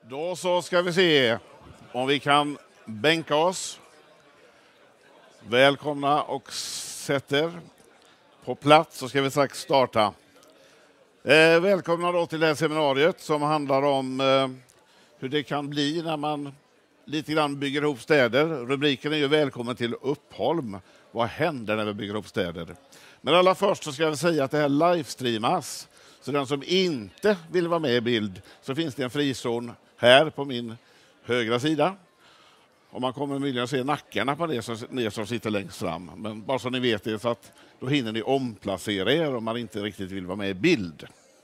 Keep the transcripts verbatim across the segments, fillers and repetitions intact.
Då så ska vi se om vi kan bänka oss. Välkomna och sätter på plats, så ska vi strax starta. Eh, välkomna då till det här seminariet som handlar om eh, hur det kan bli när man lite grann bygger ihop städer. Rubriken är ju välkommen till Uppholm. Vad händer när vi bygger ihop städer? Men allra först så ska jag säga att det här livestreamas. Så den som inte vill vara med i bild, så finns det en frizon här på min högra sida. Och man kommer möjligen se nackarna på det som, ni som sitter längst fram. Men bara så ni vet det, så att då hinner ni omplacera er om man inte riktigt vill vara med i bild.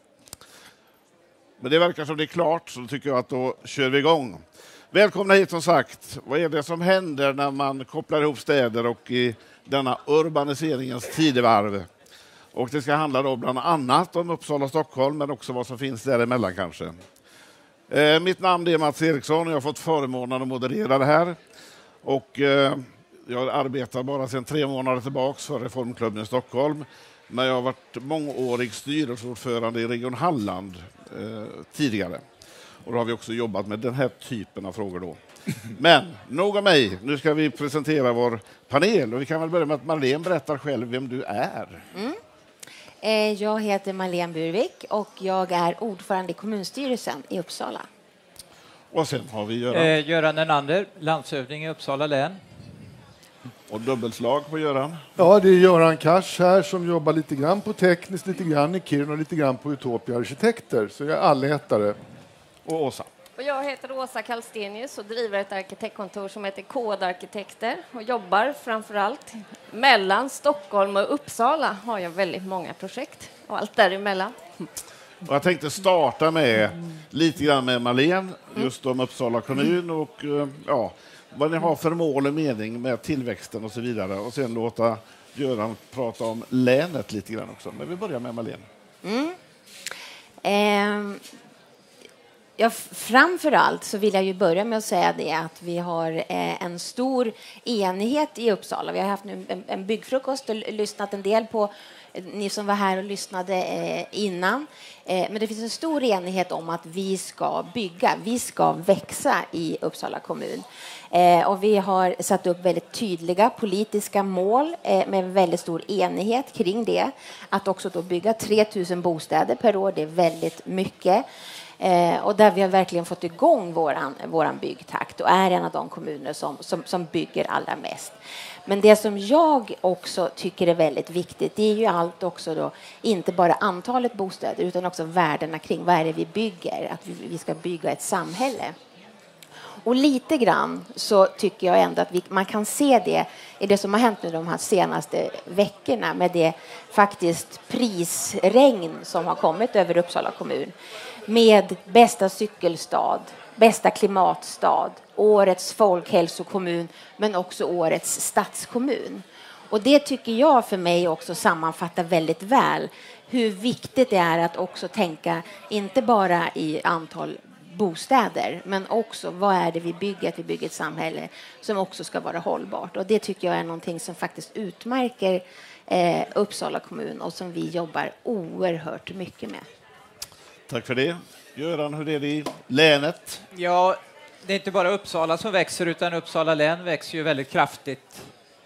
Men det verkar som det är klart, så då tycker jag att då kör vi igång. Välkomna hit som sagt. Vad är det som händer när man kopplar ihop städer och i denna urbaniseringens tidevarv? Och det ska handla då bland annat om Uppsala och Stockholm, men också vad som finns däremellan kanske. Eh, mitt namn är Mats Eriksson och jag har fått förmånen att moderera det här. Och eh, jag arbetar bara sedan tre månader tillbaka för Reformklubben i Stockholm. Men jag har varit mångårig styrelseordförande i Region Halland eh, tidigare. Och då har vi också jobbat med den här typen av frågor då. Men nog om mig. Nu ska vi presentera vår panel. Och vi kan väl börja med att Marlene berättar själv vem du är. Mm. Eh, jag heter Marlene Burvik och jag är ordförande i kommunstyrelsen i Uppsala. Och sen har vi Göran. Eh, Göran Enander, landshövding i Uppsala län. Och dubbelslag på Göran. Ja, det är Göran Kars här som jobbar lite grann på tekniskt, lite grann i Kiruna och lite grann på Utopia Arkitekter. Så jag är allätare. Och Åsa. Och jag heter Åsa Kallstenius och driver ett arkitektkontor som heter Kodarkitekter och jobbar framförallt mellan Stockholm och Uppsala. Har jag väldigt många projekt och allt däremellan. Och jag tänkte starta med lite grann med Marlene, just om Uppsala kommun och ja, vad ni har för mål och mening med tillväxten och så vidare. Och sen låta Göran prata om länet lite grann också. Men vi börjar med Marlene. Mm. Eh, ja, framförallt så vill jag ju börja med att säga det att vi har eh, en stor enighet i Uppsala. Vi har haft nu en, en byggfrukost och lyssnat en del på ni som var här och lyssnade eh, innan. Eh, men det finns en stor enighet om att vi ska bygga, vi ska växa i Uppsala kommun. Eh, och vi har satt upp väldigt tydliga politiska mål eh, med väldigt stor enighet kring det. Att också då bygga tre tusen bostäder per år, det är väldigt mycket. Eh, och där vi har verkligen fått igång våran, våran byggtakt och är en av de kommuner som, som, som bygger allra mest. Men det som jag också tycker är väldigt viktigt, det är ju allt också då, inte bara antalet bostäder utan också värdena kring vad är det vi bygger, att vi, vi ska bygga ett samhälle. Och lite grann så tycker jag ändå att vi, man kan se det i det som har hänt nu de här senaste veckorna med det faktiskt prisregn som har kommit över Uppsala kommun. Med bästa cykelstad, bästa klimatstad, årets folkhälsokommun men också årets stadskommun. Och det tycker jag för mig också sammanfattar väldigt väl hur viktigt det är att också tänka inte bara i antal bostäder men också vad är det vi bygger, att vi bygger ett samhälle som också ska vara hållbart. Och det tycker jag är någonting som faktiskt utmärker eh, Uppsala kommun och som vi jobbar oerhört mycket med. Tack för det. Göran, hur är det i länet? Ja, det är inte bara Uppsala som växer utan Uppsala län växer ju väldigt kraftigt.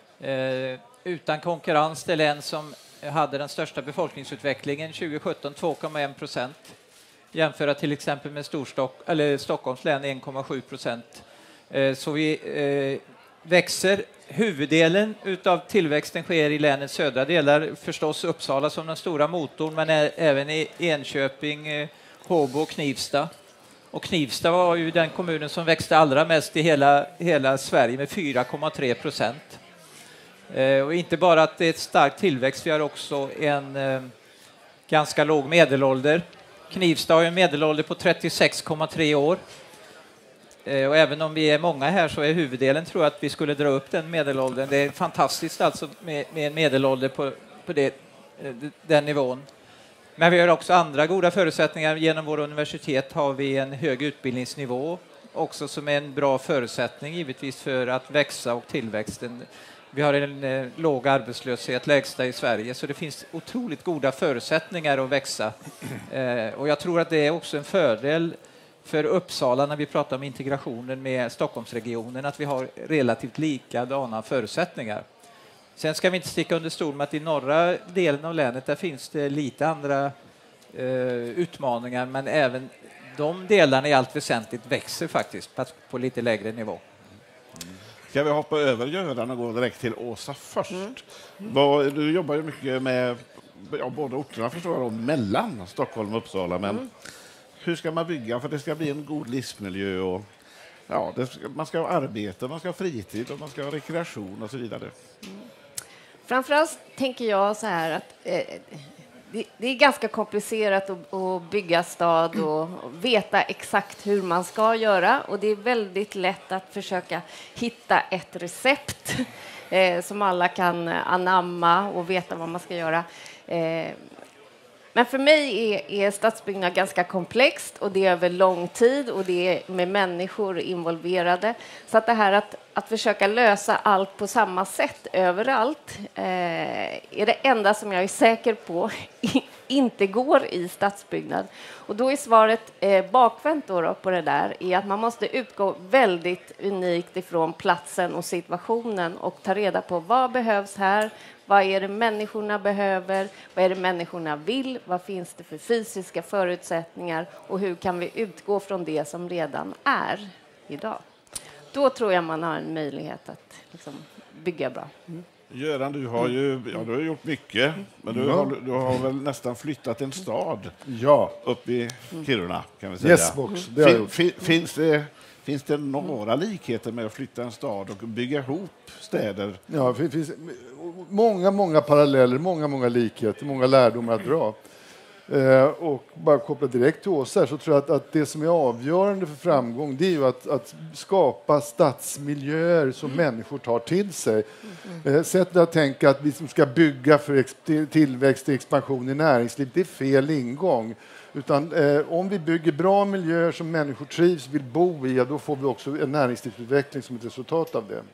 Eh, utan konkurrens, det län som hade den största befolkningsutvecklingen tjugo sjutton, två komma en procent. Jämföra till exempel med Storstock- eller Stockholms län en komma sju procent. Eh, så vi eh, växer. Huvuddelen utav tillväxten sker i länets södra delar. Förstås Uppsala som den stora motorn men även i Enköping, eh, Håbo och Knivsta. Och Knivsta var ju den kommunen som växte allra mest i hela, hela Sverige med fyra komma tre procent. Eh, och inte bara att det är ett starkt tillväxt, vi har också en eh, ganska låg medelålder. Knivsta har en medelålder på trettiosex komma tre år. Eh, och även om vi är många här så är huvuddelen tror jag att vi skulle dra upp den medelåldern. Det är fantastiskt alltså med, med en medelålder på, på det, eh, den nivån. Men vi har också andra goda förutsättningar. Genom våra universitet har vi en hög utbildningsnivå också som är en bra förutsättning givetvis för att växa och tillväxten. Vi har en eh, låg arbetslöshet, lägsta i Sverige, så det finns otroligt goda förutsättningar att växa. Eh, och jag tror att det är också en fördel för Uppsala när vi pratar om integrationen med Stockholmsregionen, att vi har relativt likadana förutsättningar. Sen ska vi inte sticka under stol med att i norra delen av länet där finns det lite andra eh, utmaningar, men även de delarna i allt väsentligt växer faktiskt på, på lite lägre nivå. Ska vi hoppa över Göran och gå direkt till Åsa först? Mm. Vad, du jobbar ju mycket med ja, båda orterna förstår jag, mellan Stockholm och Uppsala, men mm. hur ska man bygga för att det ska bli en god livsmiljö? Och, ja, det ska, man ska ha arbete, man ska ha fritid och man ska ha rekreation och så vidare. Mm. Framförallt tänker jag så här att eh, det, det är ganska komplicerat att, att bygga stad och, och veta exakt hur man ska göra. Och det är väldigt lätt att försöka hitta ett recept eh, som alla kan anamma och veta vad man ska göra. Eh, Men för mig är, är stadsbyggnad ganska komplext och det är över lång tid och det är med människor involverade. Så att det här att, att försöka lösa allt på samma sätt överallt eh, är det enda som jag är säker på inte går i stadsbyggnad. Och då är svaret eh, bakvänt då då på det där är att man måste utgå väldigt unikt ifrån platsen och situationen och ta reda på vad behövs här. Vad är det människorna behöver? Vad är det människorna vill? Vad finns det för fysiska förutsättningar? Och hur kan vi utgå från det som redan är idag? Då tror jag man har en möjlighet att liksom, bygga bra. Mm. Göran, du har ju ja, du har gjort mycket, men du, ja. har, du har väl nästan flyttat en stad ja. upp i Kiruna, kan vi säga. Yes, box. Det har fin, fin, finns det... Finns det några likheter med att flytta en stad och bygga ihop städer? Ja, det finns många, många paralleller, många, många likheter, många lärdomar att dra. Eh, och bara koppla direkt till oss här så tror jag att, att det som är avgörande för framgång det är ju att, att skapa stadsmiljöer som mm. människor tar till sig. Mm. Eh, sättet att tänka att vi som ska bygga för ex- tillväxt och expansion i näringsliv, det är fel ingång. Utan eh, om vi bygger bra miljöer som människor trivs vill bo i, ja, då får vi också en näringslivsutveckling som ett resultat av det.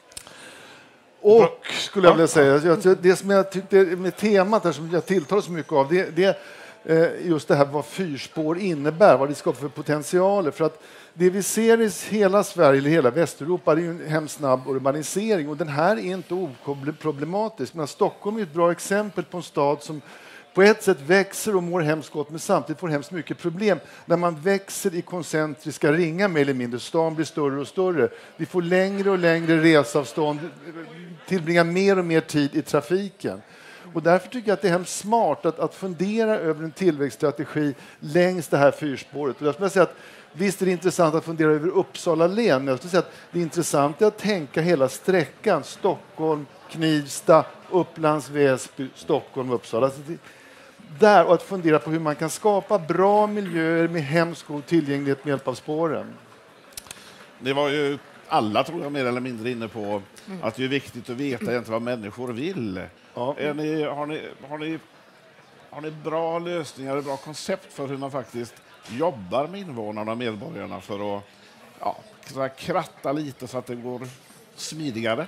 Och skulle jag vilja säga, det som jag tyckte med temat här som jag tilltalar så mycket av, det, det är just det här vad fyrspår innebär, vad det skapar för potentialer. För att det vi ser i hela Sverige eller hela Västeuropa är ju en hemskt snabb urbanisering och den här är inte oproblematisk. Men Stockholm är ett bra exempel på en stad som på ett sätt växer och mår hemskt gott, men samtidigt får hemskt mycket problem. När man växer i koncentriska ringar mer eller mindre, stan blir större och större. Vi får längre och längre resavstånd, tillbringar mer och mer tid i trafiken. Och därför tycker jag att det är hemskt smart att, att fundera över en tillväxtstrategi längs det här fyrspåret. Och jag skulle säga att visst är det intressant att fundera över Uppsala län. Jag skulle säga att det är intressant att tänka hela sträckan Stockholm, Knivsta, Upplands Väsby, Stockholm, Uppsala. Alltså det, där och att fundera på hur man kan skapa bra miljöer med hemskt god tillgänglighet med hjälp av spåren. Det var ju alla, tror jag, mer eller mindre inne på mm. att det är viktigt att veta egentligen vad människor vill. Ja. Är ni, har, ni, har, ni, har ni bra lösningar, bra koncept för hur man faktiskt jobbar med invånarna och medborgarna för att ja, kratta lite så att det går smidigare?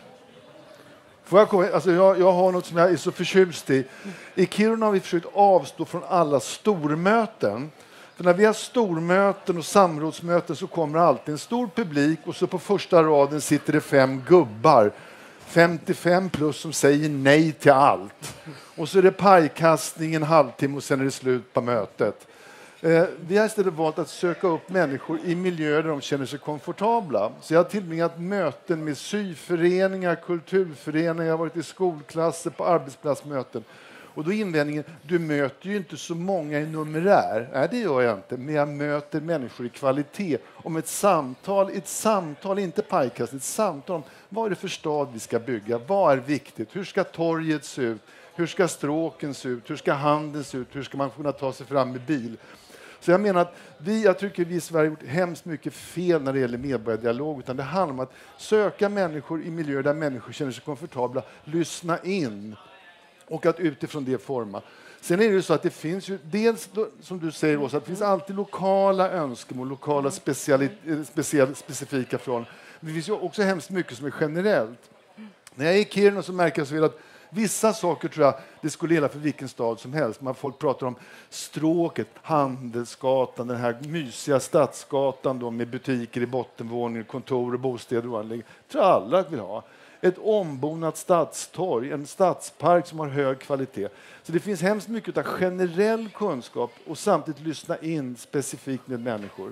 Får jag, komma? Alltså jag, jag har något som jag är så förtjust i. I Kiruna har vi försökt avstå från alla stormöten. För när vi har stormöten och samrådsmöten så kommer alltid en stor publik och så på första raden sitter det fem gubbar. femtiofem plus som säger nej till allt. Och så är det pajkastning en halvtimme och sen är det slut på mötet. Eh, vi har istället valt att söka upp människor i miljöer där de känner sig komfortabla. Så jag har tillbringat möten med syföreningar, kulturföreningar, jag har varit i skolklasser, på arbetsplatsmöten. Och då är invändningen, du möter ju inte så många i numerär. Nej, det gör jag inte. Men jag möter människor i kvalitet. Om ett samtal, ett samtal, inte pajkast, ett samtal om vad är det för stad vi ska bygga? Vad är viktigt? Hur ska torget se ut? Hur ska stråken se ut? Hur ska handeln se ut? Hur ska man kunna ta sig fram med bil? Så jag menar att vi, jag tycker vi i Sverige har gjort hemskt mycket fel när det gäller medborgardialog. Utan det handlar om att söka människor i miljöer där människor känner sig komfortabla. Lyssna in. Och att utifrån det forma. Sen är det ju så att det finns ju, dels som du säger Åsa, det finns alltid lokala önskemål, lokala speciali, speciell, specifika från. Men det finns ju också hemskt mycket som är generellt. När jag är i Kiruna så märker jag så väl att Vissa saker tror jag det skulle gälla för vilken stad som helst. Man folk pratar om Stråket, Handelsgatan, den här mysiga stadsgatan då, med butiker i bottenvåningen, kontor och bostäder och anläggningar. Tror jag alla vill ha. Ett ombonat stadstorg, en stadspark som har hög kvalitet. Så det finns hemskt mycket av generell kunskap och samtidigt lyssna in specifikt med människor.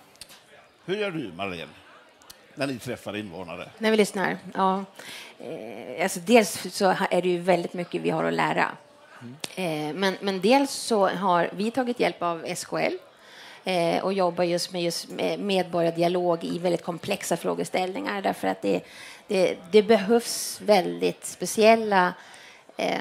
Hur gör du, Marlene, när ni träffar invånare? När vi lyssnar? Ja. Eh, alltså dels så är det ju väldigt mycket vi har att lära. Mm. Eh, men, men dels så har vi tagit hjälp av S K L eh, och jobbar just med just medborgardialog i väldigt komplexa frågeställningar. Därför att det, det, det behövs väldigt speciella... Eh,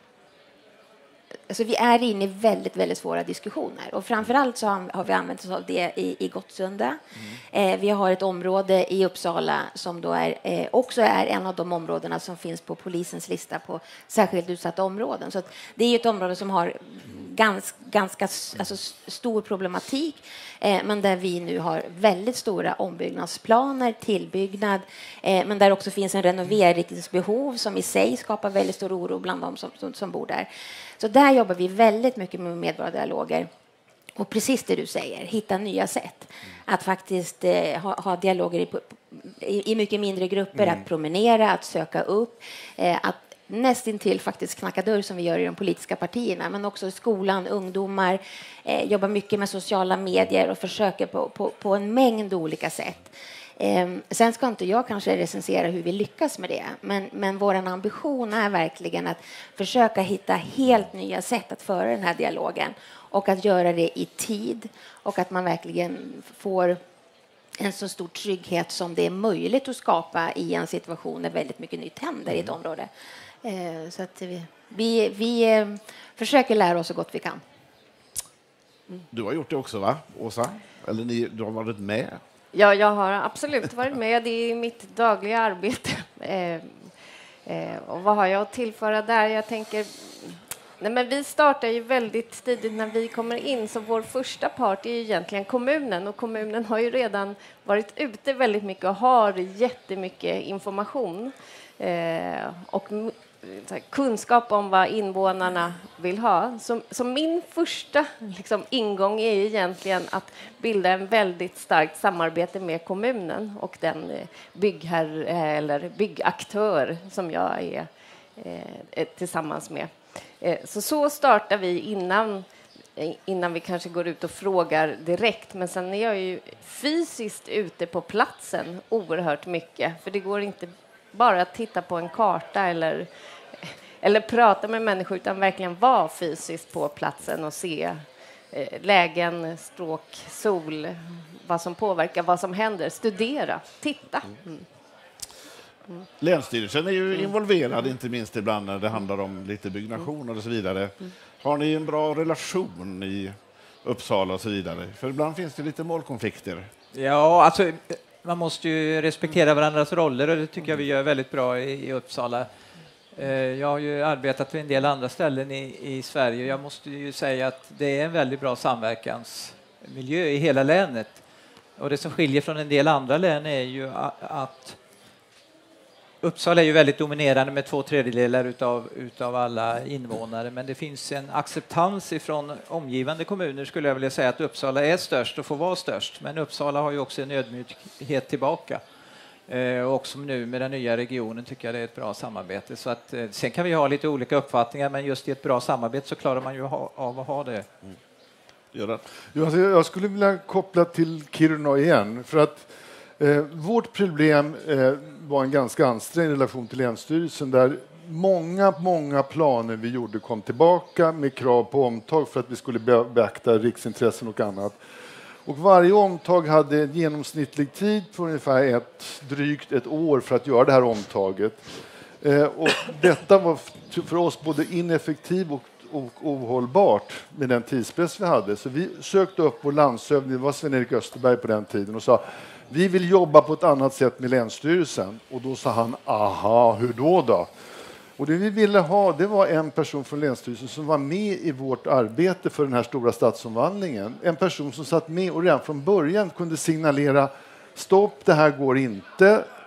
Alltså vi är inne i väldigt, väldigt svåra diskussioner. Och framförallt så har, har vi använt oss av det i, i Gottsunda. Mm. Eh, vi har ett område i Uppsala som då är, eh, också är en av de områdena som finns på polisens lista på särskilt utsatta områden. Så att det är ett område som har gans, ganska alltså, stor problematik. Eh, men där vi nu har väldigt stora ombyggnadsplaner, tillbyggnad. Eh, men där också finns en renoveringsbehov som i sig skapar väldigt stor oro bland de som, som, som bor där. Så där jobbar vi väldigt mycket med medborgardialoger. Och precis det du säger, hitta nya sätt. Att faktiskt eh, ha, ha dialoger i, i, i mycket mindre grupper, mm. att promenera, att söka upp, eh, att nästintill faktiskt knacka dörr som vi gör i de politiska partierna, men också i skolan, ungdomar, eh, jobbar mycket med sociala medier och försöker på, på, på en mängd olika sätt. Eh, sen ska inte jag kanske recensera hur vi lyckas med det, men, men vår ambition är verkligen att försöka hitta helt nya sätt att föra den här dialogen och att göra det i tid och att man verkligen får en så stor trygghet som det är möjligt att skapa i en situation där väldigt mycket nytt händer i ett område. Eh, så att vi, vi, vi eh, försöker lära oss så gott vi kan. Mm. Du har gjort det också, va, Åsa? Eller ni, du har varit med? Ja, jag har absolut varit med i mitt dagliga arbete. Eh, eh, och vad har jag att tillföra där? Jag tänker... Nej, men vi startar ju väldigt tidigt när vi kommer in, så vår första part är ju egentligen kommunen, och kommunen har ju redan varit ute väldigt mycket och har jättemycket information eh, och så här, kunskap om vad invånarna vill ha. Så, så min första liksom, ingång är ju egentligen att bilda en väldigt starkt samarbete med kommunen och den eh, byggherre eller byggaktör som jag är eh, tillsammans med. Så så startar vi innan, innan vi kanske går ut och frågar direkt. Men sen är jag ju fysiskt ute på platsen oerhört mycket. För det går inte bara att titta på en karta eller, eller prata med människor, utan verkligen vara fysiskt på platsen och se eh, lägen, stråk, sol, vad som påverkar, vad som händer. Studera, titta. Mm. Mm. Länsstyrelsen är ju involverad, inte minst ibland när det handlar om lite byggnationer och så vidare. Har ni en bra relation i Uppsala och så vidare? För ibland finns det lite målkonflikter. Ja, alltså man måste ju respektera varandras roller, och det tycker jag vi gör väldigt bra i, i Uppsala. Eh, jag har ju arbetat på en del andra ställen i, i Sverige. Jag måste ju säga att det är en väldigt bra samverkansmiljö i hela länet. Och det som skiljer från en del andra län är ju att, att Uppsala är ju väldigt dominerande med två tredjedelar utav, utav alla invånare, men det finns en acceptans ifrån omgivande kommuner, skulle jag vilja säga, att Uppsala är störst och får vara störst. Men Uppsala har ju också en ödmjukhet tillbaka. Eh, och också nu med den nya regionen tycker jag det är ett bra samarbete. Så att, eh, sen kan vi ha lite olika uppfattningar, men just i ett bra samarbete så klarar man ju ha, av att ha det. Mm. Gör det. Ja, alltså, jag skulle vilja koppla till Kiruna igen, för att Eh, vårt problem eh, var en ganska ansträngd relation till Länsstyrelsen, där många, många planer vi gjorde kom tillbaka med krav på omtag för att vi skulle be- beakta riksintressen och annat. Och varje omtag hade en genomsnittlig tid på ungefär ett, drygt ett år för att göra det här omtaget. Eh, och detta var f- för oss både ineffektivt och och ohållbart med den tidspress vi hade. Så vi sökte upp vår landshövding, det var Sven-Erik Österberg på den tiden, och sa vi vill jobba på ett annat sätt med Länsstyrelsen. Och då sa han, aha, hur då då? Och det vi ville ha, det var en person från Länsstyrelsen som var med i vårt arbete för den här stora stadsomvandlingen. En person som satt med och redan från början kunde signalera, stopp, det här går inte.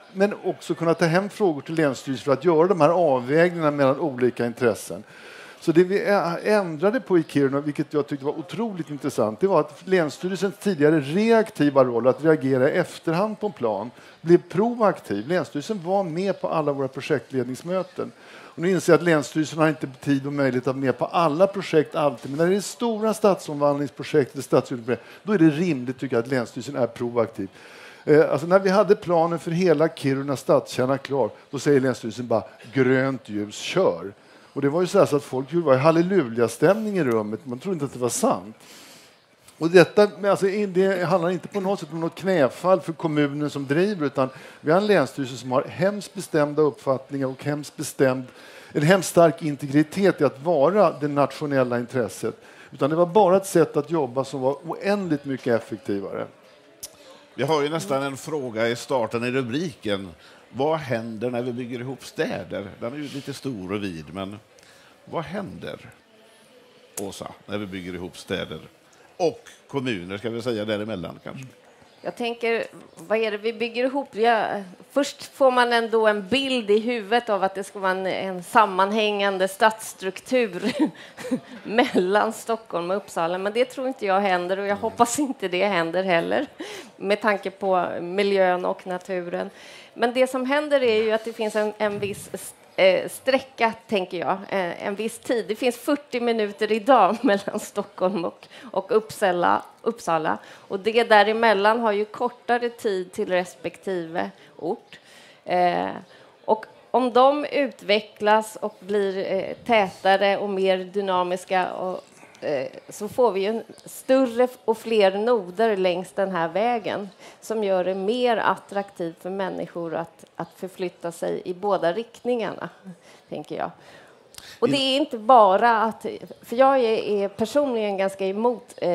men också kunna ta hem frågor till Länsstyrelsen för att göra de här avvägningarna mellan olika intressen. Så det vi ändrade på i Kiruna, vilket jag tyckte var otroligt intressant, det var att Länsstyrelsens tidigare reaktiva roll, att reagera i efterhand på en plan, blev proaktiv. Länsstyrelsen var med på alla våra projektledningsmöten. Och nu inser jag att Länsstyrelsen har inte tid och möjlighet att vara med på alla projekt alltid. Men när det är stora stadsomvandlingsprojekt, stadsutveckling, då är det rimligt tycker jag att Länsstyrelsen är proaktiv. Eh, alltså när vi hade planen för hela Kiruna stadskärna klar, då säger Länsstyrelsen bara grönt ljus, kör. Och det var ju så, så att folk det var en halleluja-stämning i rummet. Man trodde inte att det var sant. Och detta, alltså, det handlar inte på något sätt om något knäfall för kommunen som driver, utan vi har en länsstyrelse som har hemskt bestämda uppfattningar och hemskt bestämd, en hemskt stark integritet i att vara det nationella intresset. Utan det var bara ett sätt att jobba som var oändligt mycket effektivare. Vi har ju nästan en fråga i starten i rubriken. Vad händer när vi bygger ihop städer? Den är ju lite stor och vid, men vad händer, Åsa, när vi bygger ihop städer? Och kommuner, ska vi säga, däremellan kanske. Jag tänker, vad är det vi bygger ihop? Ja, först får man ändå en bild i huvudet av att det ska vara en, en sammanhängande stadsstruktur mellan Stockholm och Uppsala. Men det tror inte jag händer, och jag hoppas inte det händer heller, med tanke på miljön och naturen. Men det som händer är ju att det finns en, en viss eh, sträcka, tänker jag, eh, en viss tid. Det finns fyrtio minuter idag mellan Stockholm och, och Uppsala, Uppsala. Och det däremellan har ju kortare tid till respektive ort. Eh, och om de utvecklas och blir eh, tätare och mer dynamiska och så får vi en större och fler noder längs den här vägen som gör det mer attraktivt för människor att, att förflytta sig i båda riktningarna, tänker jag. Och det är inte bara att... För jag är, är personligen ganska emot eh,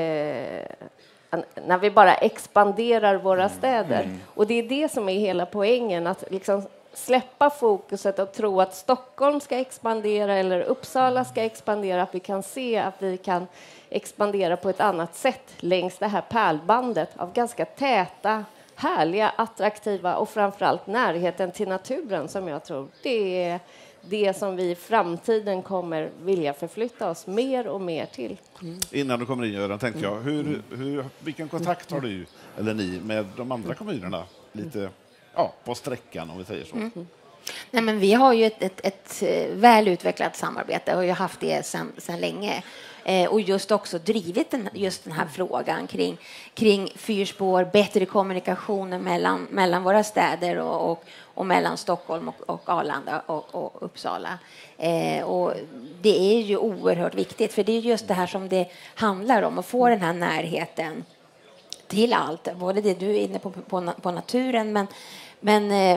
när vi bara expanderar våra städer. Mm. Och det är det som är hela poängen, att liksom släppa fokuset och tro att Stockholm ska expandera eller Uppsala ska expandera, att vi kan se att vi kan expandera på ett annat sätt längs det här pärlbandet av ganska täta, härliga, attraktiva och framförallt närheten till naturen, som jag tror det är det som vi i framtiden kommer vilja förflytta oss mer och mer till. Mm. Innan du kommer in, Göran, tänkte jag, hur, hur, vilken kontakt har du eller ni med de andra kommunerna? Lite ja, på sträckan, om vi säger så. Mm. Nej, men vi har ju ett, ett, ett väl utvecklat samarbete och har ju haft det sedan, sedan länge. Eh, och just också drivit den, just den här frågan kring, kring fyrspår, bättre kommunikationer mellan, mellan våra städer och, och, och mellan Stockholm och, och Arlanda och, och Uppsala. Eh, och det är ju oerhört viktigt, för det är just det här som det handlar om, att få den här närheten till allt. Både det du är inne på, på, på naturen, men, men eh,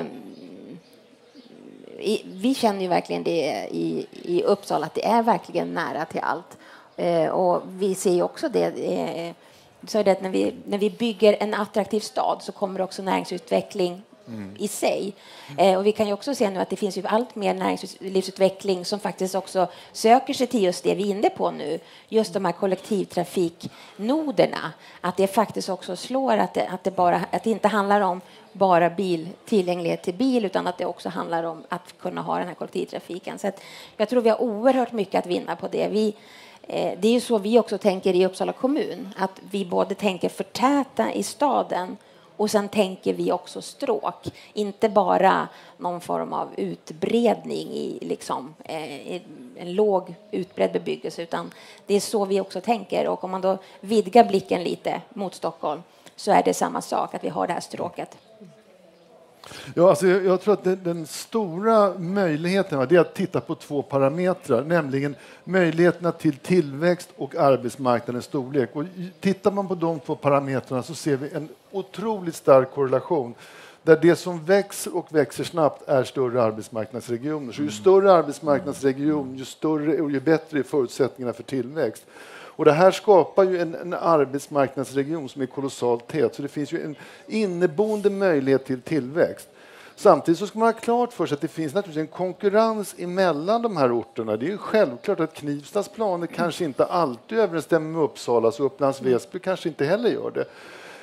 i, vi känner ju verkligen det i, i Uppsala, att det är verkligen nära till allt. Eh, och vi ser ju också det, eh, så är det att när vi, när vi bygger en attraktiv stad så kommer också näringsutveckling mm. i sig. Eh, och vi kan ju också se nu att det finns ju allt mer näringslivsutveckling som faktiskt också söker sig till just det vi är inne på nu. Just de här kollektivtrafiknoderna. Att det faktiskt också slår att det, att det, bara, att det inte handlar om bara bil, tillgänglighet till bil, utan att det också handlar om att kunna ha den här kollektivtrafiken. Så att jag tror vi har oerhört mycket att vinna på det. Vi, eh, det är ju så vi också tänker i Uppsala kommun. Att vi både tänker förtäta i staden och sen tänker vi också stråk. Inte bara någon form av utbredning i liksom, eh, en låg utbredd bebyggelse, utan det är så vi också tänker. Och om man då vidgar blicken lite mot Stockholm så är det samma sak, att vi har det här stråket. Ja, alltså jag, jag tror att den, den stora möjligheten är att titta på två parametrar, nämligen möjligheterna till tillväxt och arbetsmarknadens storlek. Och tittar man på de två parametrarna så ser vi en otroligt stark korrelation, där det som växer och växer snabbt är större arbetsmarknadsregioner. Så ju större arbetsmarknadsregion, ju större och ju bättre är förutsättningarna för tillväxt. Och det här skapar ju en, en arbetsmarknadsregion som är kolossalt tät. Så det finns ju en inneboende möjlighet till tillväxt. Samtidigt så ska man ha klart för sig att det finns naturligtvis en konkurrens emellan de här orterna. Det är ju självklart att Knivstas planer kanske inte alltid överensstämmer med Uppsala, så Upplands Väsby kanske inte heller gör det.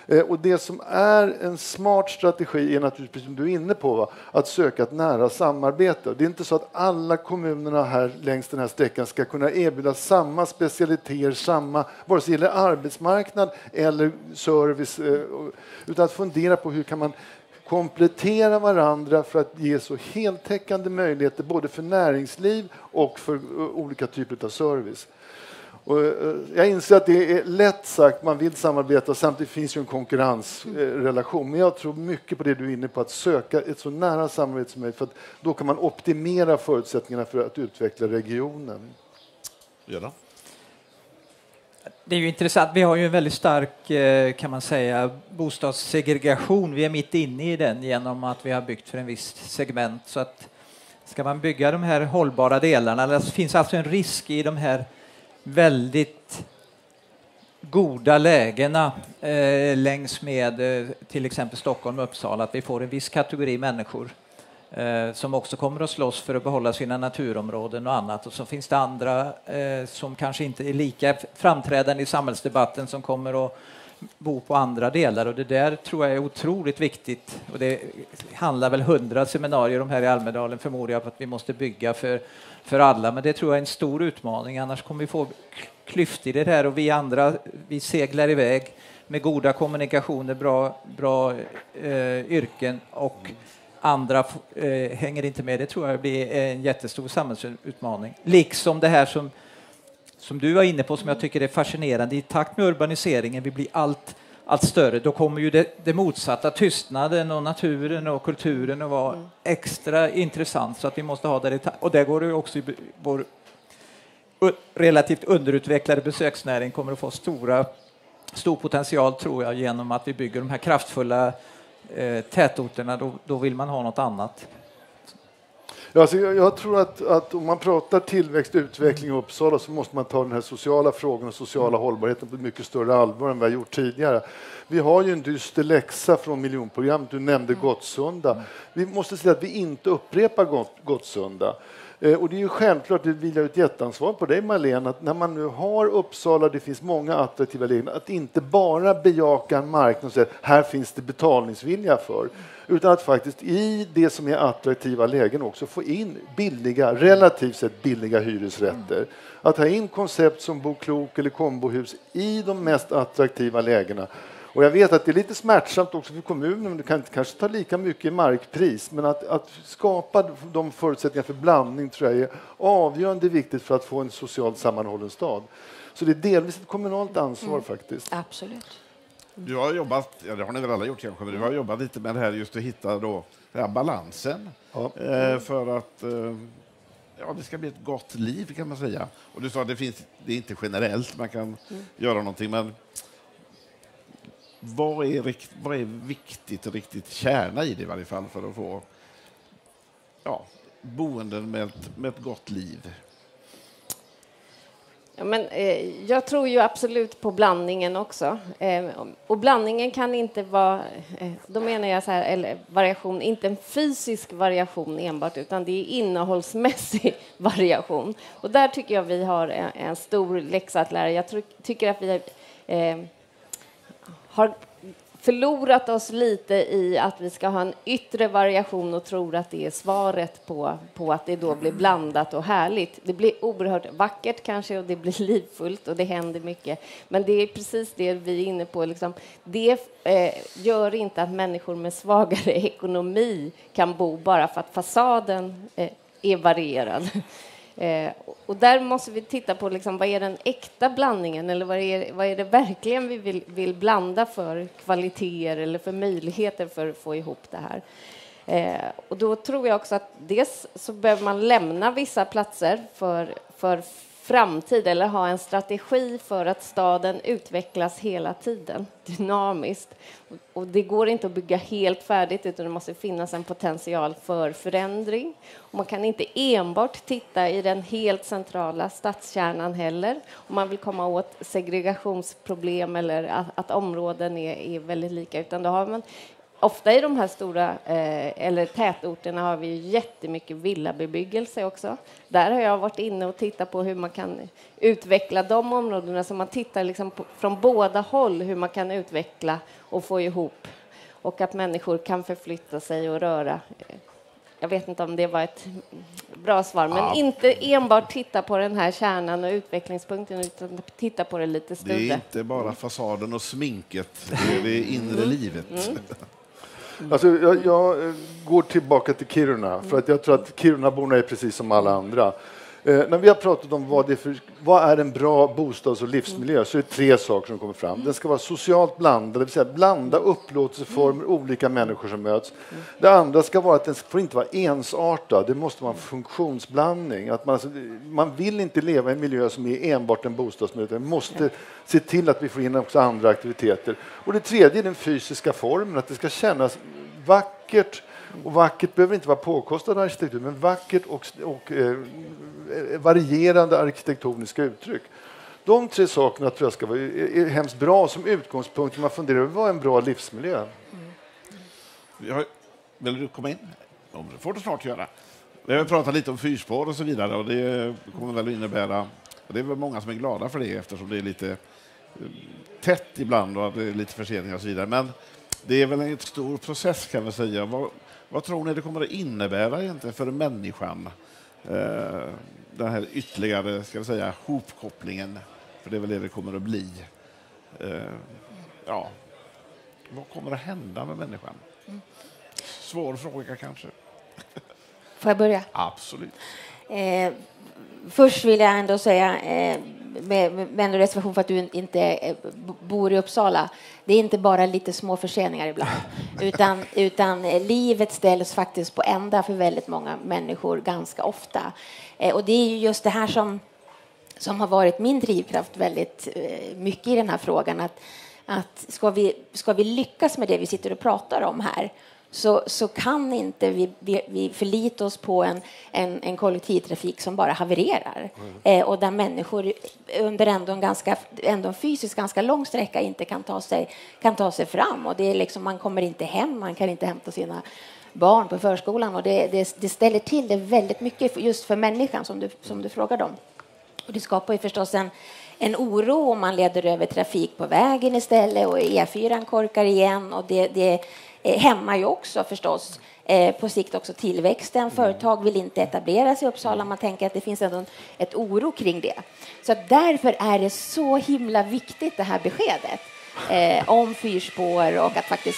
Och det som är en smart strategi är naturligtvis, som du är inne på, va? Att söka ett nära samarbete. Det är inte så att alla kommunerna här längs den här sträckan ska kunna erbjuda samma specialiteter, samma, vare sig det gäller arbetsmarknad eller service, utan att fundera på hur kan man komplettera varandra för att ge så heltäckande möjligheter både för näringsliv och för olika typer av service. Och jag inser att det är lätt sagt, man vill samarbeta och samtidigt finns ju en konkurrensrelation. Men jag tror mycket på det du är inne på, att söka ett så nära samarbete som möjligt, för att då kan man optimera förutsättningarna för att utveckla regionen. Ja då. Det är ju intressant. Vi har ju en väldigt stark, kan man säga, bostadssegregation. Vi är mitt inne i den genom att vi har byggt för en viss segment. Så att ska man bygga de här hållbara delarna, det finns alltså en risk i de här väldigt goda lägena eh, längs med eh, till exempel Stockholm och Uppsala, att vi får en viss kategori människor eh, som också kommer att slåss för att behålla sina naturområden och annat. Och så finns det andra eh, som kanske inte är lika framträdande i samhällsdebatten som kommer att bo på andra delar. Och det där tror jag är otroligt viktigt. Och det handlar väl hundra seminarier om här i Almedalen, förmodar jag, på att vi måste bygga för för alla, men det tror jag är en stor utmaning, annars kommer vi få klyftor i det här, och vi andra, vi seglar iväg med goda kommunikationer, bra, bra eh, yrken, och andra eh, hänger inte med. Det tror jag blir en jättestor samhällsutmaning. Liksom det här som, som du var inne på, som jag tycker är fascinerande, i takt med urbaniseringen, vi blir allt allt större, då kommer ju det, det motsatta, tystnaden och naturen och kulturen att vara mm. extra intressant, så att vi måste ha det. Och där går det också i vår relativt underutvecklade besöksnäring kommer att få stora, stor potential, tror jag, genom att vi bygger de här kraftfulla eh, tätorterna. Då, då vill man ha något annat. Ja, alltså jag, jag tror att, att om man pratar tillväxt, utveckling i Uppsala, så måste man ta den här sociala frågan och sociala hållbarheten på ett mycket större allvar än vi har gjort tidigare. Vi har ju en dyster läxa från miljonprogrammet. Du nämnde Gottsunda. Vi måste se att vi inte upprepar Gott, Gottsunda. Eh, och det är ju självklart, det vilar ett jätteansvar på dig, Marlene, att när man nu har Uppsala, det finns många attraktiva lägen, att inte bara bejaka en marknad och säga här finns det betalningsvilja för, utan att faktiskt i det som är attraktiva lägen också få in billiga, relativt sett billiga hyresrätter. Att ha in koncept som Bo Klok eller kombohus i de mest attraktiva lägena. Och jag vet att det är lite smärtsamt också för kommunen, men du kan inte kanske ta lika mycket i markpris, men att, att skapa de förutsättningar för blandning tror jag är avgörande viktigt för att få en socialt sammanhållen stad. Så det är delvis ett kommunalt ansvar mm. faktiskt. Absolut. Du har jobbat, ja, det har ni väl alla gjort kanske, men du har jobbat lite med det här just att hitta då den här balansen ja. eh, för att eh, ja, det ska bli ett gott liv, kan man säga. Och du sa att det finns, det är inte generellt man kan mm. göra någonting, men vad är, vad är viktigt och riktigt kärna i det i varje fall för att få ja, boenden med ett, med ett gott liv? Ja, men, eh, jag tror ju absolut på blandningen också. Eh, och blandningen kan inte vara, eh, då menar jag så här, eller variation, inte en fysisk variation enbart, utan det är innehållsmässig variation. Och där tycker jag vi har en, en stor läxa att lära. Jag tror, tycker att vi eh, har förlorat oss lite i att vi ska ha en yttre variation och tror att det är svaret på, på att det då blir blandat och härligt. Det blir oerhört vackert kanske, och det blir livfullt och det händer mycket. Men det är precis det vi är inne på. Liksom. Det eh, gör inte att människor med svagare ekonomi kan bo bara för att fasaden eh, är varierad. Eh, och där måste vi titta på liksom, vad är den äkta blandningen, eller vad är, vad är det verkligen vi vill, vill blanda för kvaliteter eller för möjligheter för att få ihop det här. Eh, och då tror jag också att dels så behöver man lämna vissa platser för, för framtid, eller ha en strategi för att staden utvecklas hela tiden, dynamiskt. Och det går inte att bygga helt färdigt, utan det måste finnas en potential för förändring. Och man kan inte enbart titta i den helt centrala stadskärnan heller, om man vill komma åt segregationsproblem eller att, att områden är, är väldigt lika, utan då har man ofta i de här stora eh, eller tätorterna har vi ju jättemycket villabebyggelse också. Där har jag varit inne och tittat på hur man kan utveckla de områdena, så man tittar liksom på, från båda håll hur man kan utveckla och få ihop, och att människor kan förflytta sig och röra. Jag vet inte om det var ett bra svar, men ja. Inte enbart titta på den här kärnan och utvecklingspunkten, utan titta på det lite större. Det är inte bara fasaden och sminket, det är det inre mm. livet. Mm. Alltså, jag, jag går tillbaka till Kiruna, för att jag tror att Kirunaborna är precis som alla andra. Eh, när vi har pratat om vad, det är för, vad är en bra bostads- och livsmiljö, mm. så är det tre saker som kommer fram. Den ska vara socialt blandad, det vill säga blanda upplåtelseformer, mm. olika människor som möts. Mm. Det andra ska vara att den får inte vara ensartad, det måste vara en funktionsblandning. Att man, alltså, man vill inte leva i en miljö som är enbart en bostadsmiljö, man måste mm. se till att vi får in också andra aktiviteter. Och det tredje är den fysiska formen, att det ska kännas vackert. Och vackert behöver inte vara påkostad arkitektur, men vackert och, och eh, varierande arkitektoniska uttryck. De tre sakerna tror jag ska vara är, är hemskt bra som utgångspunkt när man funderar över vad är en bra livsmiljö. Mm. Jag, vill du komma in? Ja, det får du snart göra. Vi har pratat lite om fyrspår och så vidare, och det kommer väl att innebära, och det är väl många som är glada för det eftersom det är lite tätt ibland och det är lite förseningar och så vidare. Men det är väl en stor process, kan vi säga. Vad, vad tror ni det kommer att innebära egentligen för människan? Eh, den här ytterligare, ska vi säga, hopkopplingen. För det är väl det det kommer att bli. Eh, ja. Vad kommer att hända med människan? Svår fråga kanske. Får jag börja? Absolut. Eh, först vill jag ändå säga, eh, med, med en reservation för att du inte eh, bor i Uppsala, det är inte bara lite små förseningar ibland, utan, utan eh, livet ställs faktiskt på ända för väldigt många människor ganska ofta. Eh, och det är ju just det här som, som har varit min drivkraft väldigt eh, mycket i den här frågan, att, att ska, vi, ska vi lyckas med det vi sitter och pratar om här, Så, så kan inte vi, vi, vi förlita oss på en, en, en kollektivtrafik som bara havererar. Mm. Eh, och där människor under ändå en, ganska, ändå en fysiskt ganska lång sträcka inte kan ta sig, kan ta sig fram. Och det är liksom, man kommer inte hem, man kan inte hämta sina barn på förskolan. Och det, det, det ställer till det väldigt mycket just för människan som du, som du frågade om. Och det skapar ju förstås en, en oro om man leder över trafik på vägen istället och E fyra korkar igen. Och det... det hämmar ju också förstås eh, på sikt också tillväxten. Företag vill inte etablera sig i Uppsala. Man tänker att det finns ändå ett oro kring det. Så att därför är det så himla viktigt det här beskedet eh, om fyrspår och att faktiskt...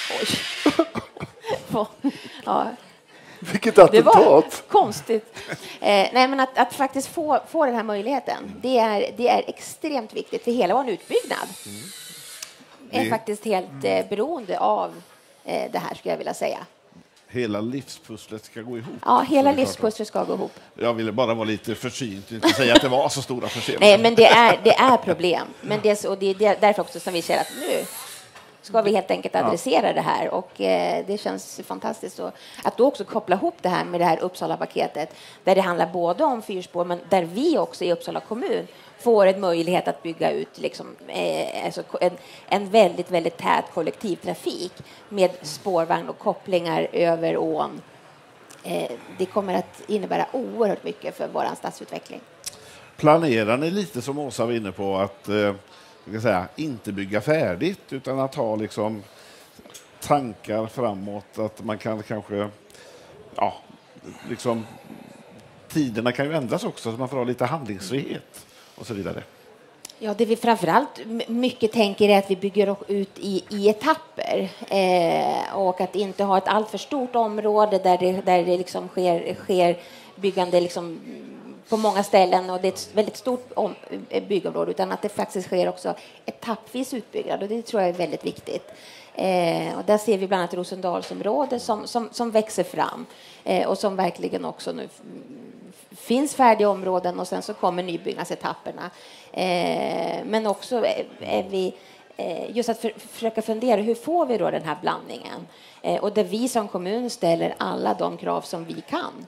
Oj. ja. Vilket attentat! Det var konstigt. Eh, nej, men att, att faktiskt få, få den här möjligheten, det är, det är extremt viktigt för hela vår utbyggnad. Mm. Är faktiskt helt eh, beroende av det här, skulle jag vilja säga. Hela livspusslet ska gå ihop. Ja, hela livspusslet ska gå ihop. Jag ville bara vara lite försynt, inte säga att det var så stora förseningar. Nej, men det är, det är problem. Men det är, så, och det är därför också som vi säger att nu ska vi helt enkelt adressera ja. det här. Och eh, det känns fantastiskt. Och att då också koppla ihop det här med det här Uppsala-paketet, där det handlar både om fyrspår, men där vi också i Uppsala kommun får en möjlighet att bygga ut liksom, eh, alltså en, en väldigt, väldigt tät kollektivtrafik med spårvagn och kopplingar över ån. Eh, det kommer att innebära oerhört mycket för vår stadsutveckling. Planerar ni lite, som Åsa var inne på, att eh, ska säga, inte bygga färdigt utan att ha liksom, tankar framåt, att man kan kanske ja, liksom, tiderna kan ju ändras också så man får ha lite handlingsfrihet och så vidare. Ja, det vi framförallt mycket tänker är att vi bygger ut i, i etapper eh, och att inte ha ett alltför stort område där det, där det liksom sker, sker byggande liksom på många ställen och det är ett väldigt stort om, byggområde, utan att det faktiskt sker också etappvis utbyggnad, och det tror jag är väldigt viktigt. Eh, och där ser vi bland annat Rosendalsområdet som, som, som växer fram eh, och som verkligen också nu finns färdiga områden, och sen så kommer nybyggnadsetapperna. Eh, men också är, är vi eh, just att för, försöka fundera, hur får vi då den här blandningen? Eh, och där vi som kommun ställer alla de krav som vi kan.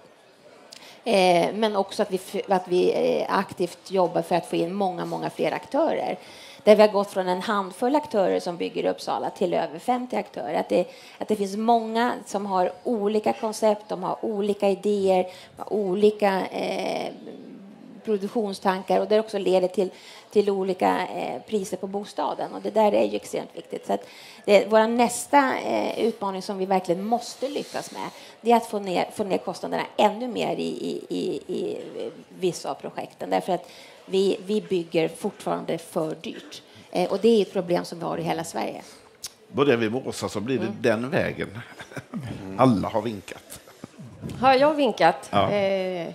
Eh, men också att vi, att vi aktivt jobbar för att få in många, många fler aktörer. där vi har gått från en handfull aktörer som bygger i Uppsala till över femtio aktörer. Att det, att det finns många som har olika koncept, de har olika idéer, har olika eh, produktionstankar och det också leder till, till olika eh, priser på bostaden. Och det där är ju extremt viktigt. Så att det, vår nästa eh, utmaning som vi verkligen måste lyckas med, det är att få ner, få ner kostnaderna ännu mer i, i, i, i vissa av projekten. Därför att vi, vi bygger fortfarande för dyrt. Eh, och det är ett problem som vi har i hela Sverige. Börjar vi med Åsa så blir det mm. den vägen. Mm. Alla har vinkat. Har jag vinkat? Ja. Eh,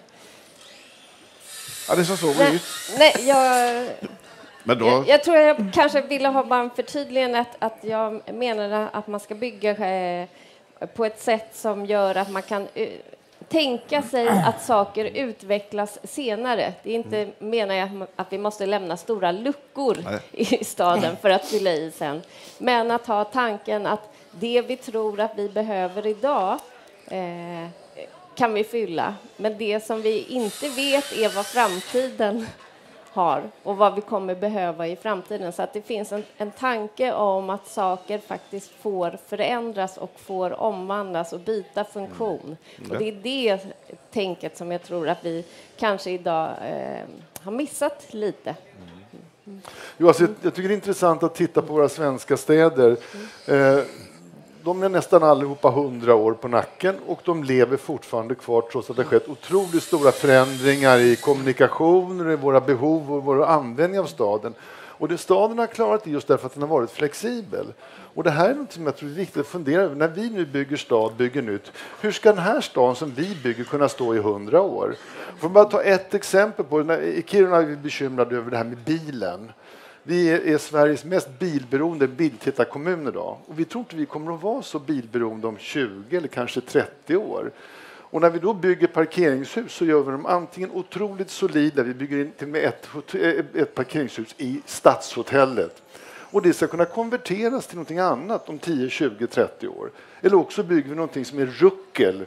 Ja, det är så så nej, ut. nej, jag, Men då... jag, jag tror jag kanske ville ha bara en förtydligande att, att jag menade att man ska bygga eh, på ett sätt som gör att man kan uh, tänka sig att saker utvecklas senare. Det är inte, menar jag, att vi måste lämna stora luckor nej. i staden för att fylla i sen. Men att ha tanken att det vi tror att vi behöver idag eh, kan vi fylla. Men det som vi inte vet är vad framtiden har och vad vi kommer behöva i framtiden. Så att det finns en, en tanke om att saker faktiskt får förändras och får omvandlas och byta funktion. Mm. Och det är det tänket som jag tror att vi kanske idag eh, har missat lite. Mm. Jo, alltså, jag, jag tycker det är intressant att titta på våra svenska städer. Mm. Eh, De är nästan allihopa hundra år på nacken och de lever fortfarande kvar trots att det har skett otroligt stora förändringar i kommunikationer, i våra behov och vår användning av staden. Och det staden har klarat det just därför att den har varit flexibel. Och det här är något som jag tror är viktigt att fundera över. När vi nu bygger stad, bygger nytt, hur ska den här staden som vi bygger kunna stå i hundra år? Får bara ta ett exempel på det. I Kiruna är vi bekymrade över det här med bilen. Vi är, är Sveriges mest bilberoende biltittarkommun idag. Och vi tror inte vi kommer att vara så bilberoende om tjugo eller kanske trettio år. Och när vi då bygger parkeringshus så gör vi dem antingen otroligt solida. Vi bygger in till med ett, ett parkeringshus i Stadshotellet. Och det ska kunna konverteras till någonting annat om tio, tjugo, trettio år. Eller också bygger vi någonting som är ruckel.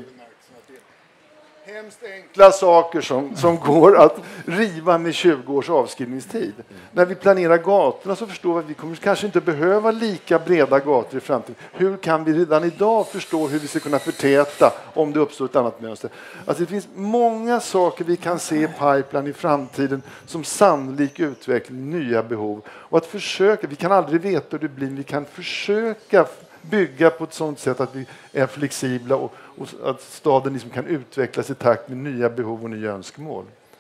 Hemskt enkla saker som, som går att riva med tjugo års avskrivningstid. Mm. När vi planerar gatorna så förstår vi att vi kommer kanske inte behöva lika breda gator i framtiden. Hur kan vi redan idag förstå hur vi ska kunna förtäta om det uppstår ett annat mönster? Alltså det finns många saker vi kan se i pipeline i framtiden som sannolik utveckling, nya behov. Och att försöka, vi kan aldrig veta hur det blir, men vi kan försöka bygga på ett sådant sätt att vi är flexibla och, och att staden liksom kan utvecklas i takt med nya behov och nya önskemål.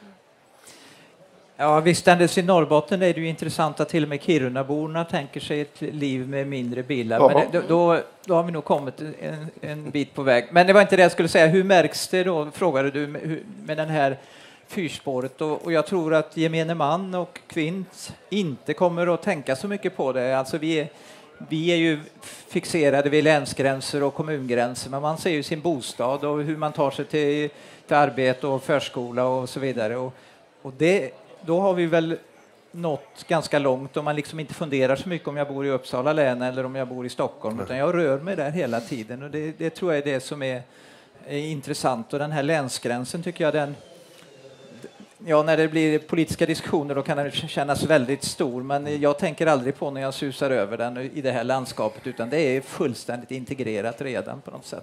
Ja, visst i Norrbotten är det ju intressant att till och med Kirunaborna tänker sig ett liv med mindre bilar. Jaha. Men det, då, då har vi nog kommit en, en bit på väg. Men det var inte det jag skulle säga. Hur märks det då, frågade du, med, med den här fyrspåret? Och, och jag tror att gemene man och kvint inte kommer att tänka så mycket på det. Alltså vi är Vi är ju fixerade vid länsgränser och kommungränser, men man ser ju sin bostad och hur man tar sig till, till arbete och förskola och så vidare. Och, och det, då har vi väl nått ganska långt om man liksom inte funderar så mycket om jag bor i Uppsala län eller om jag bor i Stockholm, utan jag rör mig där hela tiden. Och det, det tror jag är det som är, är intressant. Och den här länsgränsen tycker jag den... Ja, när det blir politiska diskussioner då kan den kännas väldigt stor, men jag tänker aldrig på när jag susar över den i det här landskapet, utan det är fullständigt integrerat redan på något sätt.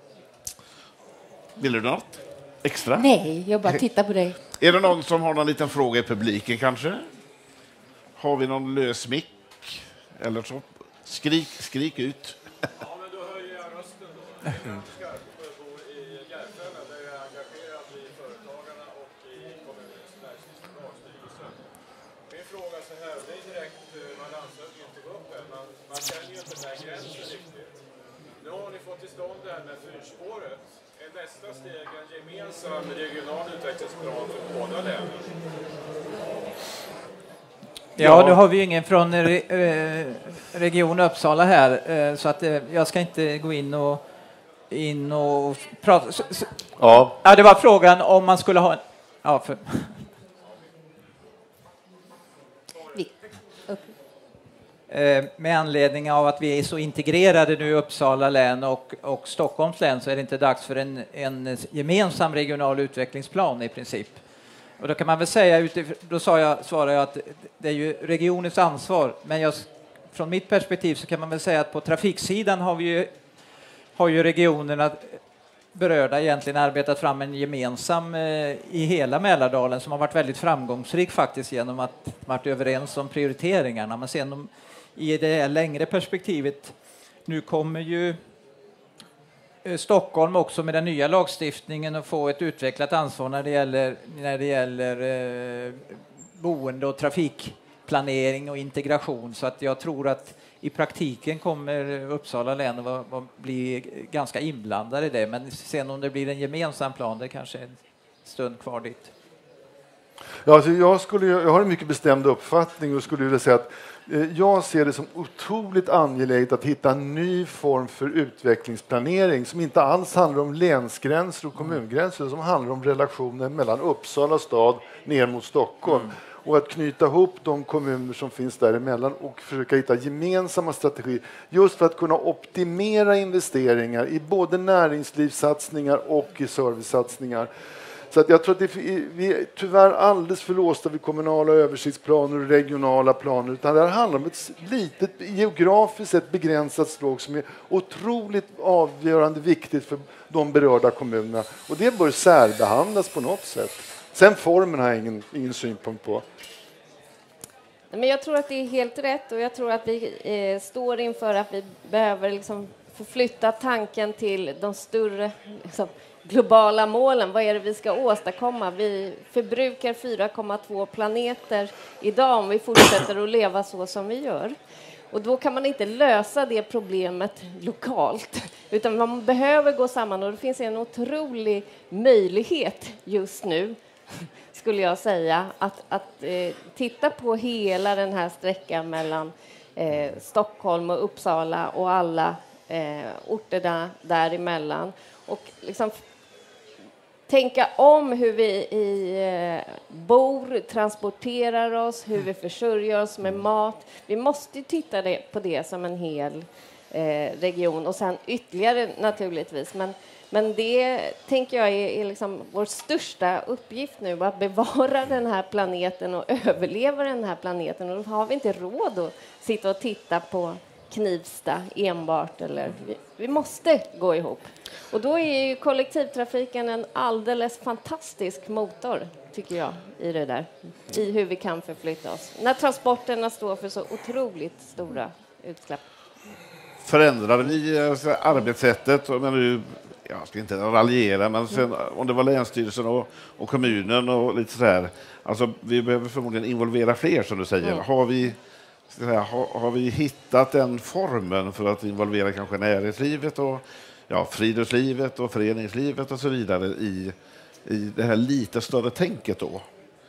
Vill du något extra? Nej, jag bara tittar på dig. Är det någon som har någon liten fråga i publiken kanske? Har vi någon lös mick? Eller så? Skrik, skrik ut. Ja, men då höjer jag rösten då. Mm. Man känner ju inte den här gränsen riktigt. Nu har ni fått till stånd det här med fyrspåret. Är nästa steg en gemensam regional utvecklingsplan för båda länen? Ja, nu har vi ju ingen från eh, Region Uppsala här, eh, så att eh, jag ska inte gå in och, in och prata. Så, så, ja. ja, det var frågan om man skulle ha en... Ja, för, med anledning av att vi är så integrerade nu i Uppsala län och, och Stockholms län, så är det inte dags för en, en gemensam regional utvecklingsplan i princip. Och då kan man väl säga, utifrån, då sa jag, svarade jag att det är ju regionens ansvar, men jag, från mitt perspektiv så kan man väl säga att på trafiksidan har vi ju, har ju regionerna berörda egentligen arbetat fram en gemensam eh, i hela Mälardalen som har varit väldigt framgångsrik faktiskt genom att varit överens om prioriteringarna. Men sen om, i det längre perspektivet, nu kommer ju eh, Stockholm också med den nya lagstiftningen att få ett utvecklat ansvar när det gäller, när det gäller eh, boende och trafikplanering och integration. Så att jag tror att i praktiken kommer Uppsala län att vara, vara, bli ganska inblandade i det. Men sen om det blir en gemensam plan, det kanske är en stund kvar dit. Ja, alltså jag, skulle, jag har en mycket bestämd uppfattning och skulle vilja säga att eh, jag ser det som otroligt angeläget att hitta en ny form för utvecklingsplanering som inte alls handlar om länsgränser och kommungränser, som handlar om relationen mellan Uppsala stad ner mot Stockholm. Mm. Och att knyta ihop de kommuner som finns däremellan och försöka hitta gemensamma strategier just för att kunna optimera investeringar i både näringslivssatsningar och i servicesatsningar. Så att jag tror att det, vi är tyvärr alldeles för låsta vid kommunala översiktsplaner och regionala planer, utan det här handlar om ett litet geografiskt sett begränsat stråk som är otroligt avgörande viktigt för de berörda kommunerna, och det bör särbehandlas på något sätt. Sen formen har jag ingen, ingen synpunkt på. Men jag tror att det är helt rätt, och jag tror att vi eh, står inför att vi behöver liksom förflytta tanken till de större liksom, globala målen. Vad är det vi ska åstadkomma? Vi förbrukar fyra komma två planeter idag om vi fortsätter att leva så som vi gör. Och då kan man inte lösa det problemet lokalt, utan man behöver gå samman, och det finns en otrolig möjlighet just nu, skulle jag säga, att, att eh, titta på hela den här sträckan mellan eh, Stockholm och Uppsala och alla eh, orter där, däremellan, och liksom tänka om hur vi i, eh, bor, transporterar oss, hur vi försörjer oss med mat. Vi måste titta det, på det som en hel eh, region, och sen ytterligare naturligtvis. Men, men det tänker jag är, är liksom vår största uppgift nu, att bevara den här planeten och överleva den här planeten. Och då har vi inte råd att sitta och titta på Knivsta enbart, eller vi, vi måste gå ihop. Och då är ju kollektivtrafiken en alldeles fantastisk motor, tycker jag, i det där. I hur vi kan förflytta oss. När transporterna står för så otroligt stora utsläpp. Förändrade vi alltså, arbetssättet? Men nu, jag ska inte raljera, men sen, om det var länsstyrelsen och, och kommunen och lite så här. Alltså, vi behöver förmodligen involvera fler, som du säger. Mm. Har vi... Säga, har, har vi hittat den formen för att involvera kanske näringslivet och ja, friluftslivet och föreningslivet och så vidare i, i det här lite större tänket då?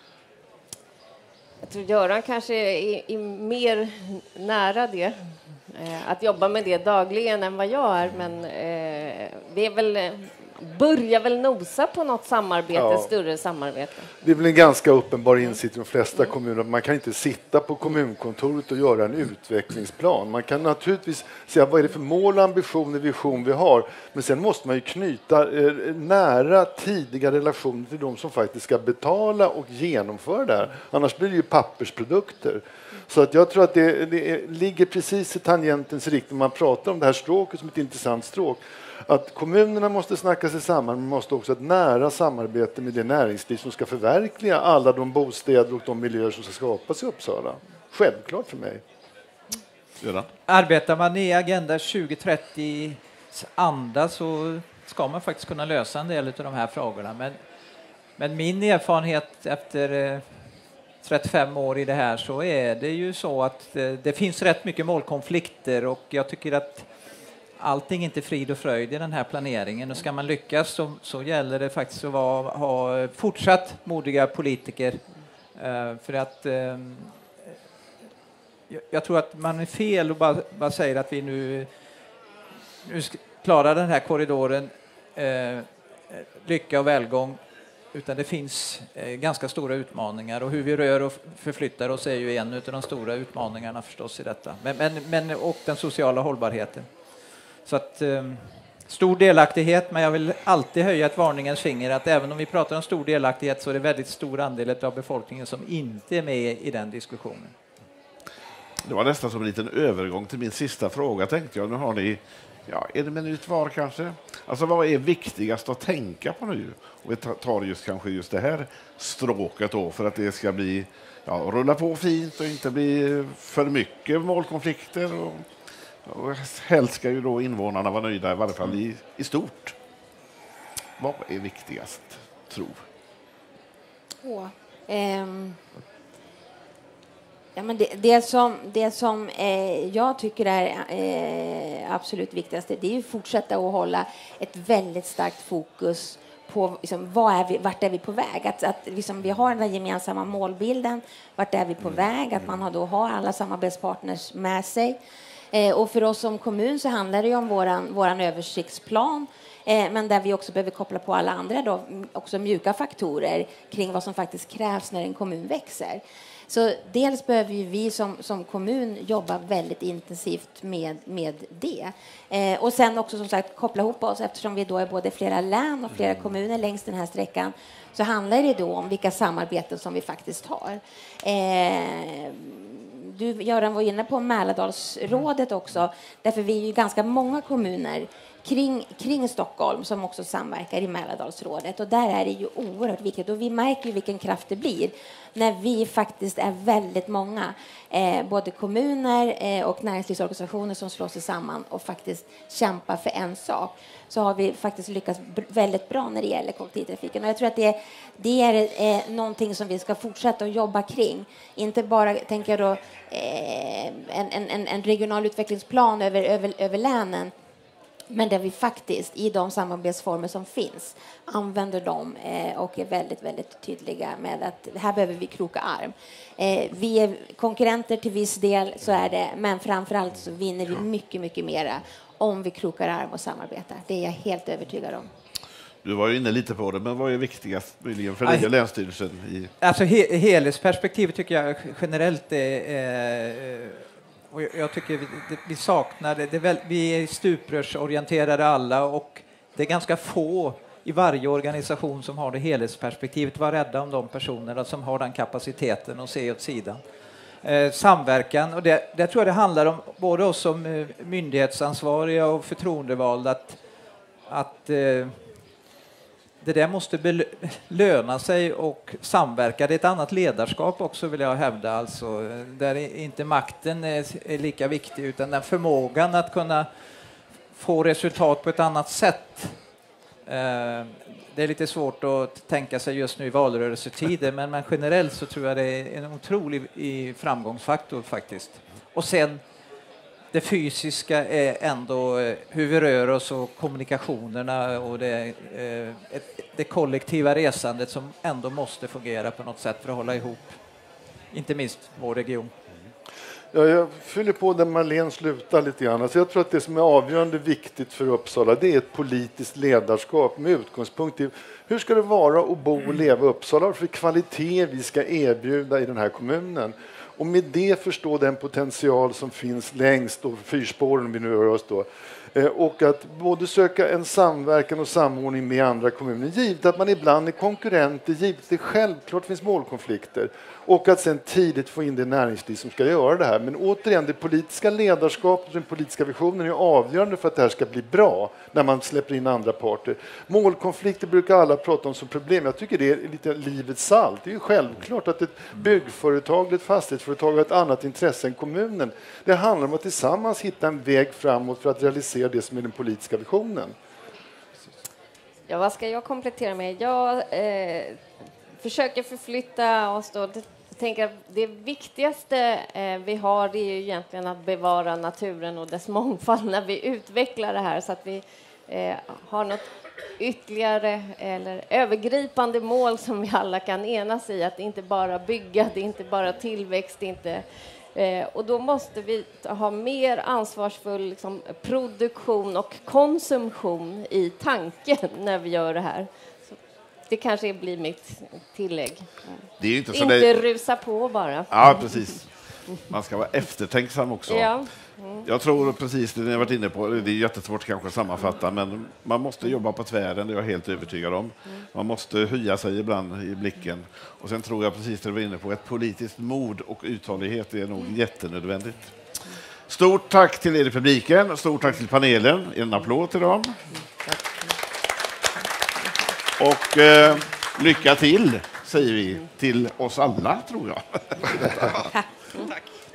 Jag tror Göran kanske är, är mer nära det, eh, att jobba med det dagligen än vad jag är, men eh, det är väl... börjar väl nosa på något samarbete, ja. Större samarbete. Det är väl en ganska uppenbar insikt i de flesta mm. kommuner. Man kan inte sitta på kommunkontoret och göra en utvecklingsplan. Man kan naturligtvis säga vad är det för mål, ambitioner, vision vi har. Men sen måste man ju knyta eh, nära tidiga relationer till de som faktiskt ska betala och genomföra det här. Annars blir det ju pappersprodukter. Så att jag tror att det, det ligger precis i tangentens riktning. Man pratar om det här stråket som ett intressant stråk. Att kommunerna måste snacka sig samman, men måste också ha ett nära samarbete med det näringsliv som ska förverkliga alla de bostäder och de miljöer som ska skapas i Uppsala. Självklart för mig. Göran? Arbetar man i Agenda tjugo trettio anda så ska man faktiskt kunna lösa en del av de här frågorna. Men, men min erfarenhet efter trettiofem år i det här, så är det ju så att det finns rätt mycket målkonflikter, och jag tycker att allting är inte frid och fröjd i den här planeringen, och ska man lyckas så, så gäller det faktiskt att vara, ha fortsatt modiga politiker, uh, för att uh, jag, jag tror att man är fel och bara, bara säger att vi nu, nu klarar den här korridoren uh, lycka och välgång, utan det finns uh, ganska stora utmaningar, och hur vi rör och förflyttar oss är ju en av de stora utmaningarna förstås i detta, men, men, men, och den sociala hållbarheten. Så att, Stor delaktighet, men jag vill alltid höja ett varningens finger att även om vi pratar om stor delaktighet så är det väldigt stor andel av befolkningen som inte är med i den diskussionen. Det var nästan som en liten övergång till min sista fråga, tänkte jag. Nu har ni ja, en minut var kanske. Alltså vad är viktigast att tänka på nu? Och vi tar just kanske just det här stråket då för att det ska bli ja, rulla på fint och inte bli för mycket målkonflikter. Och, och helst ska ju då invånarna vara nöjda i varje fall i, i stort. Vad är viktigast, tror? Åh, ehm. Ja, men det, det som, det som eh, jag tycker är eh, absolut viktigast det är att fortsätta att hålla ett väldigt starkt fokus på liksom, vad är vi, vart är vi på väg. Att, att liksom, vi har den här gemensamma målbilden. Vart är vi på väg? Att man har, då har alla samarbetspartners med sig. Eh, och för oss som kommun så handlar det ju om våran, våran översiktsplan. Eh, men där vi också behöver koppla på alla andra då, också mjuka faktorer kring vad som faktiskt krävs när en kommun växer. Så dels behöver ju vi som, som kommun jobba väldigt intensivt med, med det. Eh, och sen också som sagt koppla ihop oss eftersom vi då är både flera län och flera kommuner längs den här sträckan. Så handlar det då om vilka samarbeten som vi faktiskt har. Eh, du, Göran, var inne på Mälardalsrådet också. Därför vi är ju ganska många kommuner kring, kring Stockholm som också samverkar i Mälardalsrådet. Och där är det ju oerhört viktigt. Och vi märker ju vilken kraft det blir när vi faktiskt är väldigt många. Eh, både kommuner eh, och näringslivsorganisationer som slår sig samman och faktiskt kämpar för en sak. Så har vi faktiskt lyckats b- väldigt bra när det gäller kollektivtrafiken. Och jag tror att det, det är eh, någonting som vi ska fortsätta att jobba kring. Inte bara, tänker jag då, eh, en, en, en regional utvecklingsplan över, över, över länen. Men där vi faktiskt i de samarbetsformer som finns använder dem eh, och är väldigt, väldigt tydliga med att här behöver vi kroka arm. Eh, vi är konkurrenter till viss del, så är det, men framförallt så vinner vi mycket, mycket mera om vi krokar arm och samarbetar. Det är jag helt övertygad om. Du var ju inne lite på det, men vad är viktigast möjligen för dig och Länsstyrelsen? I... Alltså he- helhetsperspektivet tycker jag generellt är... Eh, Och jag tycker vi, vi saknar det. det är väl, vi är stuprörsorienterade alla och det är ganska få i varje organisation som har det helhetsperspektivet. Var rädda om de personerna som har den kapaciteten och se åt sidan. Eh, samverkan, och det, det tror jag det handlar om både oss som eh, myndighetsansvariga och förtroendevalda att, att eh, det där måste belö- löna sig och samverka. Det är ett annat ledarskap också, vill jag hävda. Alltså, där är inte makten är, är lika viktig, utan den förmågan att kunna få resultat på ett annat sätt. Eh, det är lite svårt att tänka sig just nu i valrörelsetider, men, men generellt så tror jag det är en otrolig i framgångsfaktor faktiskt. Och sen det fysiska är ändå hur vi rör oss och kommunikationerna och det, eh, det kollektiva resandet som ändå måste fungera på något sätt för att hålla ihop, inte minst vår region. Ja, jag fyller på där Marlene slutar lite grann. Alltså jag tror att det som är avgörande viktigt för Uppsala, det är ett politiskt ledarskap med utgångspunkt i hur ska det vara att bo och leva i Uppsala och för kvalitet vi ska erbjuda i den här kommunen. Och med det förstå den potential som finns längst och fyrspåren vi nu rör oss då. Och att både söka en samverkan och samordning med andra kommuner, givet att man ibland är konkurrenter, givet att det självklart finns målkonflikter. Och att sen tidigt få in det näringsliv som ska göra det här. Men återigen, det politiska ledarskapet och den politiska visionen är avgörande för att det här ska bli bra när man släpper in andra parter. Målkonflikter brukar alla prata om som problem. Jag tycker det är lite livets salt. Det är ju självklart att ett byggföretag, ett fastighetsföretag har ett annat intresse än kommunen. Det handlar om att tillsammans hitta en väg framåt för att realisera det som är den politiska visionen. Ja, vad ska jag komplettera med? Jag eh, försöker förflytta oss då. Jag tänker att det viktigaste eh, vi har det är ju egentligen att bevara naturen och dess mångfald när vi utvecklar det här så att vi eh, har något ytterligare eller övergripande mål som vi alla kan enas i. Att det inte bara bygga, det är inte bara tillväxt, det är inte... Eh, och då måste vi ha mer ansvarsfull liksom, produktion och konsumtion i tanken när vi gör det här. Så det kanske blir mitt tillägg. Det är inte så inte det... rusa på bara. Ja, precis. Man ska vara eftertänksam också. Ja. Mm. Jag tror precis det ni har varit inne på. Det är jättesvårt kanske att sammanfatta, men man måste jobba på tvären, det är jag helt övertygad om. Man måste höja sig ibland i blicken. Och sen tror jag precis det du var inne på, ett politiskt mod och uthållighet är nog jättenödvändigt. Stort tack till er i publiken, stort tack till panelen. En applåd till dem. Och eh, lycka till, säger vi, till oss alla, tror jag. Tack.